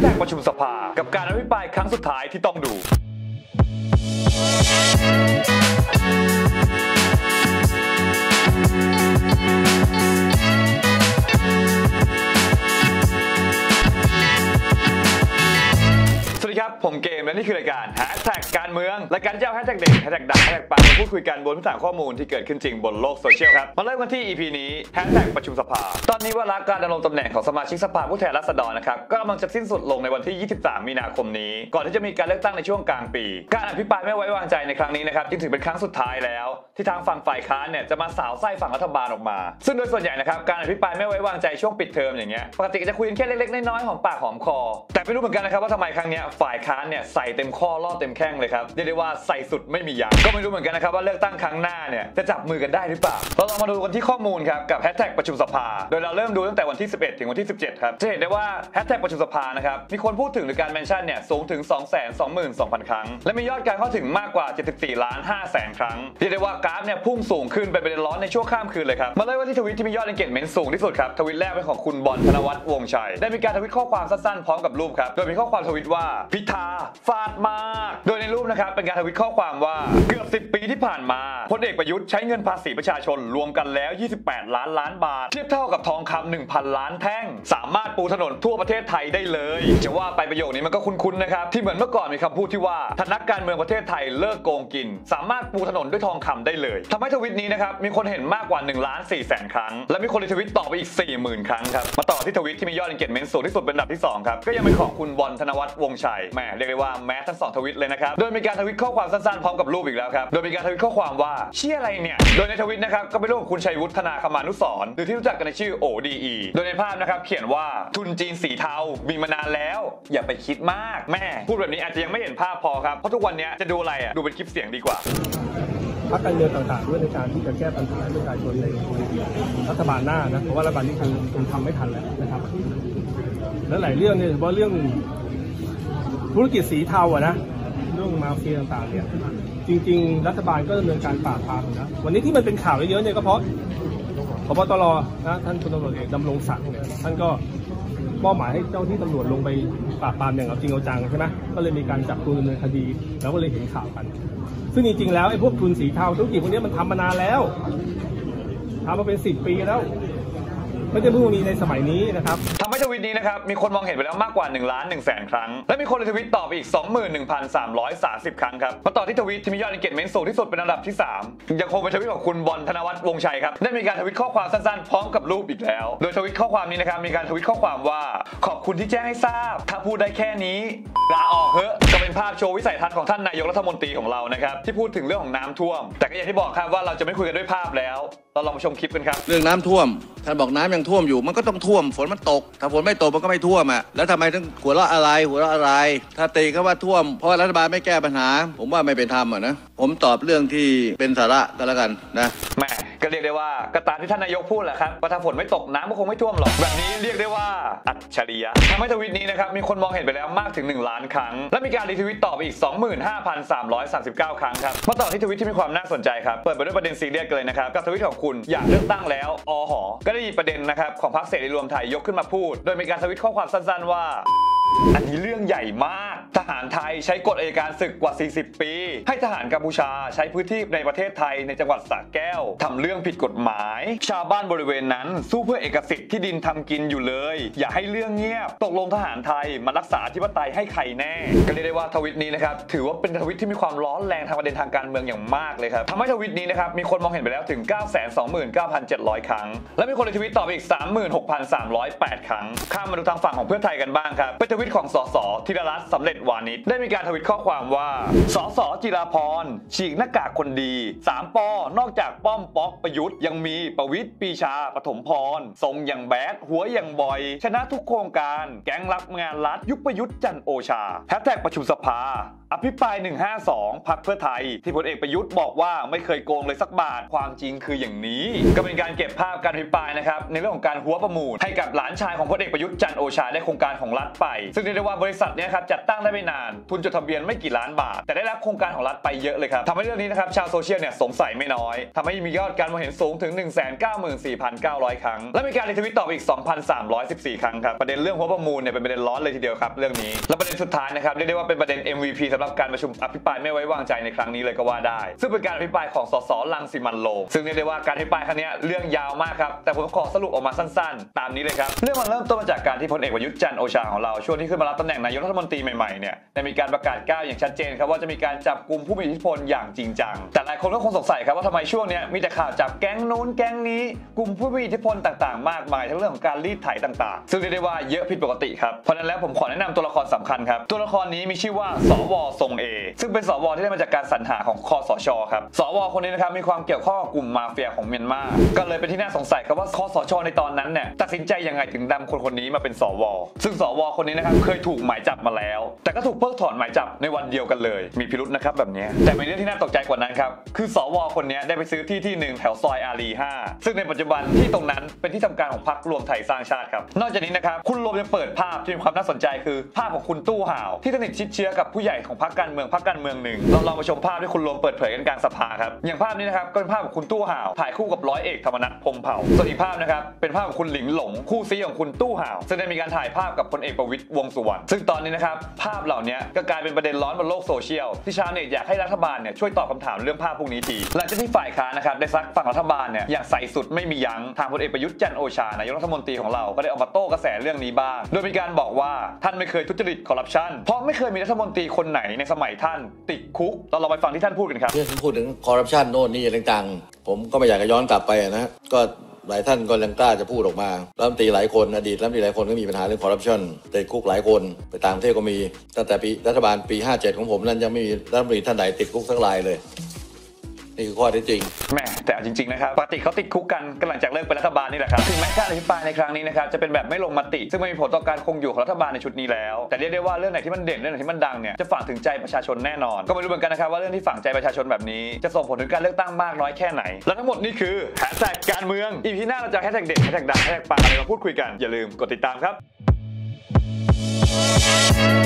ท็กประชุมสภากับการอภิปรายครั้งสุดท้ายที่ต้องดูสวัสดีครับผมเกมและนี่คือรายการแฮชแท็กการเมืองรายการที่เอาแฮชแท็กเด็กแฮชแท็กดังแฮชแท็กปังมาพูดคุยกันบนพื้นฐานข้อมูลที่เกิดขึ้นจริงบนโลกโซเชียลครับมาเริ่มกันที่ EP นี้แฮชแท็กประชุมสภาตอนนี้วาระการดำรงตำแหน่งของสมาชิกสภาผู้แทนราษฎรนะครับก็กำลังจะสิ้นสุดลงในวันที่ 23 มีนาคมนี้ก่อนที่จะมีการเลือกตั้งในช่วงกลางปีการอภิปรายไม่ไว้วางใจในครั้งนี้นะครับจึงถือเป็นครั้งสุดท้ายแล้วที่ทางฝั่งฝ่ายค้านเนี่ยจะมาสาวไส้ฝั่งรัฐบาลออกมาซึ่งโดยส่วนใหญ่นะครับการอภิปรายไม่ไว้วางใจช่วงปิดเทอมอย่างเงี้ยปกติก็จะคุยกันแค่เล็กๆน้อยๆหอมปากหอมคอแต่ไม่รู้เหมือนกันนะครับว่าทำไมครั้งนี้ฝ่ายค้านเนี่ยใส่เต็มข้อล่อเต็มแข้งเลยครับเรียกได้ว่าใส่สุดไม่มียั้งก็ไม่รู้เหมือนกันนะครับว่าเลือกตั้งครั้งหน้าเนี่ยจะจับมือกันได้หรือเปล่าเราลองมาดูกันที่ข้อมูลครับกับแฮชแท็กประชุมสภาโดยเราเริ่มดูตั้งแต่วันที่11ถึงวันที่17ครับจะเห็นได้ว่าแฮชแท็กประชุมสภานะครับมีคนพูดถึงหรือการเมนชั่นเนี่ยสูงถึง 222,000 ครั้งและมียอดการเข้าถึงมากกว่า 74,500,000 ครั้งเรียกได้ว่ากราฟเนี่ยพุ่งสูงขึ้นเป็นประเด็นร้อนในช่วงข้ามคืนเลยครับมาเลยว่าที่ทวิตที่มียอด engagement สูงที่สุดครับทวิตแรกเป็นของคุณบอลธนวัฒน์วงศ์ชัยได้มีการทวิตข้อความสั้นๆพร้อมกับรูปครับโดยมีข้อความทวิตว่าพิธาฟาดมากโดยในรูปนะครับเป็นการทวิตข้อความว่าเกือบ10 ปีที่ผ่านมาพลเอกประยุทธ์ใช้เงินภาษีประชาชนรวมกันแล้ว28 ล้านบาทเทียบเท่ากับทองคำ 1,000 ล้านแท่งสามารถปูถนนทั่วประเทศไทยได้เลยจะว่าไปประโยคนี้มันก็คุ้นๆนะครับที่เหมือนเมื่อก่อนมีคำพูดที่ว่าถ้านักการเมืองประเทศไทยเลิกโกงกินสามารถปูถนนด้วยทองคำได้เลยทำให้ทวิตนี้นะครับมีคนเห็นมากกว่า 1,400,000 ครั้งและมีคนรีทวิตต่อไปอีก 40,000 ครั้งครับมาต่อที่ทวิตที่มียอด engagement สูงที่สุดเป็นอันดับที่2ครับก็ยังเป็นของคุณบอลธนวัฒน์วงศ์ชัยแหมเรียกได้ว่าแม้ทั้ง2ทวิตเลยนะครับโดยมีการทวิตข้อความสั้นๆพร้อมกับรูปอีกแล้วครับโดยมีการทวิตข้อความว่าเชี่ยอะไรเนี่ยโดยในทวิตนะครับก็เป็นรูปของคุณชัยวุฒิธนาคมานุสรณ์หรือที่รู้จักกันในชื่อ ODE โดยในภาพนะครับเขียนว่าทุนจีนสีเทามีมานานแล้วอย่าไปคิดมากแม่พูดแบบนี้อาจจะยังไม่เห็นภาพพอครับเพราะทุกวันนี้จะดูอะไรดูเป็นคลิปเสียงดีกว่าพรรคการเมืองต่างๆด้วยในการที่จะแก้ปัญหาประชาชนในรัฐบาลหน้านะเพราะว่ารัฐบาลนี้คงทำไม่ทันแล้วนะครับและหลายเรื่องเนี่ยเฉพาะเรื่องธุรกิจสีเทาอะนะเรื่องมาเฟียต่างๆเนี่ยจริงๆรัฐบาลก็ดำเนินการปราบปรามนะวันนี้ที่มันเป็นข่าวเยอะๆเนี่ยก็เพราะพบตรนะท่านพลตำรวจเอกดำรงศักดิ์เนี่ยท่านก็มอบหมายให้เจ้าที่ตำรวจลงไปปราบปรามอย่างเอาจริงเอาจังใช่ไหมก็เลยมีการจับตัวดำเนินคดีแล้วก็เลยเห็นข่าวกันซึ่งจริงๆแล้วไอ้พวกทุนสีเทาธุรกิจพวกนี้มันทำมานานแล้วทำมาเป็น10 ปีแล้วไม่ใช่เพิ่งมีในสมัยนี้นะครับทำให้ทวิตนี้นะครับมีคนมองเห็นไปแล้วมากกว่า 1,100,000 ครั้งและมีคนรีทวิตต่อไปอีก 21,330 ครั้งครับมาต่อที่ทวิตที่มียอด engagement สูงที่สุดเป็นอันดับที่3ยังคงเป็นทวิตของคุณบอลธนวัฒน์วงศ์ชัยครับได้มีการทวิตข้อความสั้นๆพร้อมกับรูปอีกแล้วโดยทวิตข้อความนี้นะครับมีการทวิตข้อความว่าขอบคุณที่แจ้งให้ทราบถ้าพูดได้แค่นี้ลาออกเถอะก็เป็นภาพโชว์วิสัยทัศน์ของท่านนายกรัฐมนตรีของเรานะครับที่พูดถึงเรื่องของน้ำท่วมแต่ก็อย่างที่บอกครับว่าเราจะไม่คุยกันด้วยภาพแล้วเราลองมาชมคลิปกันครับเรื่องน้ำท่วมท่านบอกน้ำยังท่วมอยู่มันก็ต้องท่วมฝนมันตกถ้าฝนไม่ตกมันก็ไม่ท่วมอ่ะแล้วทำไมถึงหัวเราะอะไรถ้าตีเขาว่าท่วมเพราะรัฐบาลไม่แก้ปัญหาผมว่าไม่เป็นธรรมอ่ะนะผมตอบเรื่องที่เป็นสาระกันแล้วกันนะแม่ก็เรียกได้ว่าก็ตามที่ท่านนายกพูดแหละครับว่าถ้าฝนไม่ตกน้ำก็คงไม่ท่วมหรอกแบบนี้เรียกได้ว่าอัจฉริยะทำให้ทวิตนี้นะครับมีคนมองเห็นไปแล้วมากถึง1 ล้านครั้งและมีการรีทวิตต่อไปอีก 25,339 ครั้งครับมาต่อที่ทวิตที่มีความน่าสนใจครับเปิดไปด้วยประเด็นซีเรียสกันเลยนะครับกับทวิตของคุณอยากเลือกตั้งแล้วหอก็ได้มีประเด็นนะครับของพรรคเสรีรวมไทยยกขึ้นมาพูดโดยมีการทวิตข้อความสั้นๆว่าอันนี้เรื่องใหญ่มากทหารไทยใช้กฎอัยการศึกกว่า40 ปีให้ทหารกัมพูชาใช้พื้นที่ในประเทศไทยในจังหวัดสระแก้วทำเรื่องผิดกฎหมายชาวบ้านบริเวณนั้นสู้เพื่อเอกสิทธิ์ที่ดินทำกินอยู่เลยอย่าให้เรื่องเงียบตกลงทหารไทยมารักษาอธิปไตยให้ใครแน่ก็เรียกได้ว่าทวิตนี้นะครับถือว่าเป็นทวิตที่มีความร้อนแรงทางประเด็นทางการเมืองอย่างมากเลยครับทำให้ทวิตนี้นะครับมีคนมองเห็นไปแล้วถึง 929,700 ครั้งและมีคนรีทวิตต่อไปอีก 36,308 ครั้งข้ามมาดูทางฝั่งของเพื่อไทยกันบ้างครับเป็นทวิตของสสธีรรัตน์สำเร็จวานิชได้มีการทวิตข้อความว่าสสจิราพรฉีกหน้ากากคนดี3 ปนอกจากป้อมป๊อกประยุทธ์ยังมีประวิตรปีชาปฐมพรทรงอย่างแบดหัวอย่างบอยชนะทุกโครงการแก๊งรับงานรัฐยุคประยุทธ์จันทร์โอชาแฮชแท็กประชุมสภาอภิปราย152พรรคเพื่อไทยที่พลเอกประยุทธ์บอกว่าไม่เคยโกงเลยสักบาทความจริงคืออย่างนี้ก็เป็นการเก็บภาพการอภิปรายนะครับในเรื่องของการหัวประมูลให้กับหลานชายของพลเอกประยุทธ์จันทร์โอชาได้โครงการของรัฐไปซึ่งเรียกได้ว่าบริษัทนี้ครับจัดตั้งได้ไม่นานทุนจดทะเบียนไม่กี่ล้านบาทแต่ได้รับโครงการของรัฐไปเยอะเลยครับทำให้เรื่องนี้นะครับชาวโซเชียลเนี่ยสงสัยไม่น้อยทำให้มียอดการมองเห็นสูงถึง 194,900 ครั้งและมีการรีทวิตต่ออีก 2,314 ครั้งครับประเด็นเรื่องหัวประมูลเนี่ยเป็นประเด็นร้อนเลยทีเดียวครับเรื่องนี้และประเด็นสุดท้ายนะครับเรียกได้ว่าเป็นประเด็น MVP สำหรับการประชุมอภิปรายไม่ไว้วางใจในครั้งนี้เลยก็ว่าได้ซึ่งเป็นการอภิปรายของสสรังสิมันต์โรมซึ่งเรียกได้ว่าการอภิปรายครั้งนี้เรื่องยาวมากครับแต่ผมขอสรุปออกมาสั้นๆตามนี้เลยครับเรื่องมันเริ่มต้นมาจากการที่พลเอกประยุทธ์จันทร์โอชาของเราช่วงที่ขึ้นมารับตำแหน่งนายกรัฐมนตรีใหม่ๆเนี่ยได้มีการประกาศก้าวอย่างชัดเจนครับว่าจะมีการจับกลุ่มผู้มีอิทธิพลอย่างจริงจังแต่หลายคนก็คงสงสัยครับว่าทำไมช่วงนี้มีแต่ข่าวจับแก๊งนู้นแก๊งนี้กลุ่มผู้มีอิทธิพลต่างๆมากมายทั้งเรื่องของการรีดไถต่างๆซึ่งเรียกได้ว่าเยอะผิดปกติครับเพราะนั้นแล้วผมขอแนะนำตัวละครสำคัญครับตัวละครนี้มีชื่อว่าสว.ทรงเอซึ่งเป็นสว.ที่ได้มาจากการสรรหาของคสช.ครับสว.คนนี้นะครับมีความเกี่ยวข้องกับกลุ่มมาเฟียของเมียนมาก็เลยเป็นที่น่าสงสัยครับว่าคสช.ในตอนนั้นเนี่ยตัดสินใจยังไงถึงนำคนนี้มาเป็นสว.ซึ่งสว.คนนี้นะครับเคยถูกหมายจับมาแล้วแต่ก็ถูกเพิกถอนหมายจับในวันเดียวกันเลยมีพิรุธนะครับแบบนี้แต่มีเรื่องที่น่าตกใจกว่านั้นครับคือสว.คนนี้ได้ไปซื้อที่หนึ่งแถวซอยอารี5ซึ่งในปัจจุบันที่ตรงนั้นเป็นที่ทำการของพรรครวมไทยสร้างชาติครับนอกจากนี้นะครับคุณรวมยังเปิดภาพที่มีความน่าสนใจคือภาพของคุณตู้ห่าวที่สนิทชิดเชื้อกับผู้ใหญ่ของพรรคการเมืองหนึ่งเราลองมาชมภาพที่คุณรวมเปิดเผยกันกลางสภาครับอย่างภาพนี้นะครับก็เป็นภาพของคุณตู้ห่าวถ่ายคู่กับร้อยเอกธรรมนัสพรหมเผ่าส่วนอีกภาพนะครับเป็นภาพของคุณหลิงหลงคู่ซีของคุณตู้ห่าวซึ่งได้มีการถ่ายภาพกับพลเอกประวิตรวงษ์สุวรรณซึ่งตอนนี้นะครับภาพเหล่านี้ก็กลายเป็นประเด็นร้อนบนโลกโซเชียลที่ชาวเน็ตอยากให้รัฐบาลเนี่ยช่วยตอบคำถามเรื่องภาพพวกนี้ทีหลังจากที่ฝ่ายค้านนะครับได้ซักฝั่งรัฐบาลเนี่ยอย่างใส่สุดไม่มียั้งทางพลเอกประยุทธ์จันทร์โอชานายกรัฐมนตรีของเราก็ได้ออกมาโต้กระแสเรื่องนี้บ้างโดยมีการบอกว่าท่านไม่เคยทุจริตคอร์รัปชันเพราะไม่เคยมีรัฐมนตรีคนไหนในสมัยท่านติดคุกเราไปฟังที่ท่านพูดกันครับเรื่องพูดถึงคอร์รัปชันโน่นนี่อะไรต่างๆผมก็ไม่อยากจะย้อนกลับไปนะก็หลายท่านก็ยังกล้าจะพูดออกมารัฐมนตรีหลายคนอดีตรัฐมนตรีหลายคนก็มีปัญหาเรื่องคอร์รัปชันติดคุกหลายคนไปต่างประเทศก็มีตั้งแต่ปีรัฐบาลปี57ของผมนั้นยังไม่มีรัฐมนตรีท่านใดติดคุกสักรายเลยนี่คือข้อเท็จจริงแม่แต่จริงๆนะครับปกติเขาติดคุกกันหลังจากเลิกเป็นรัฐบาลนี่แหละครับถึงแม้การอภิปรายในครั้งนี้นะครับจะเป็นแบบไม่ลงมติซึ่งไม่มีผลต่อการคงอยู่ของรัฐบาลในชุดนี้แล้วแต่เรียกได้ว่าเรื่องไหนที่มันเด่นเรื่องไหนที่มันดังเนี่ยจะฝังถึงใจประชาชนแน่นอนก็ไม่รู้เหมือนกันนะครับว่าเรื่องที่ฝังใจประชาชนแบบนี้จะส่งผลถึงการเลือกตั้งมากน้อยแค่ไหนและทั้งหมดนี่คือแฮชแท็กการเมืองอีพีหน้าเราจะแฮชแท็กเด็ดแฮชแท็กดังแฮชแท็กปังอะไรมาพูดคุยกันอย่าลืมกดติดตามครับ